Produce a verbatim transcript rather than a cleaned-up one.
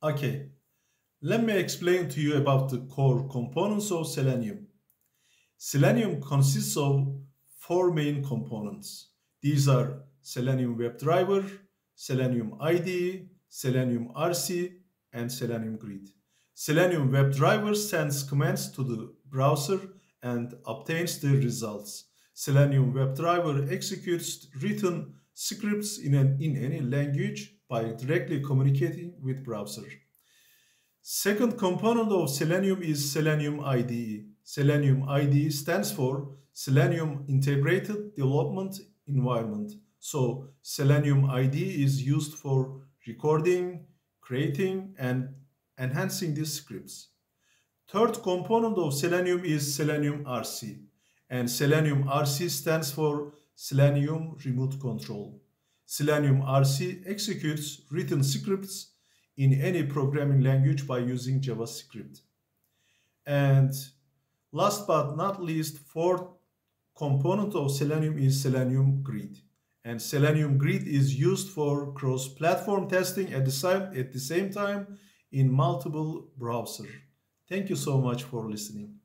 Okay, let me explain to you about the core components of Selenium. Selenium consists of four main components. These are Selenium WebDriver, Selenium I D E, Selenium R C, and Selenium Grid. Selenium WebDriver sends commands to the browser and obtains the results. Selenium WebDriver executes written scripts in, an, in any language by directly communicating with browser. Second component of Selenium is Selenium I D E. Selenium I D E stands for Selenium Integrated Development Environment. So Selenium I D E is used for recording, creating, and enhancing these scripts. Third component of Selenium is Selenium R C. And Selenium R C stands for Selenium Remote Control. Selenium R C executes written scripts in any programming language by using JavaScript. And last but not least, fourth component of Selenium is Selenium Grid. And Selenium Grid is used for cross-platform testing at the, same, at the same time in multiple browsers. Thank you so much for listening.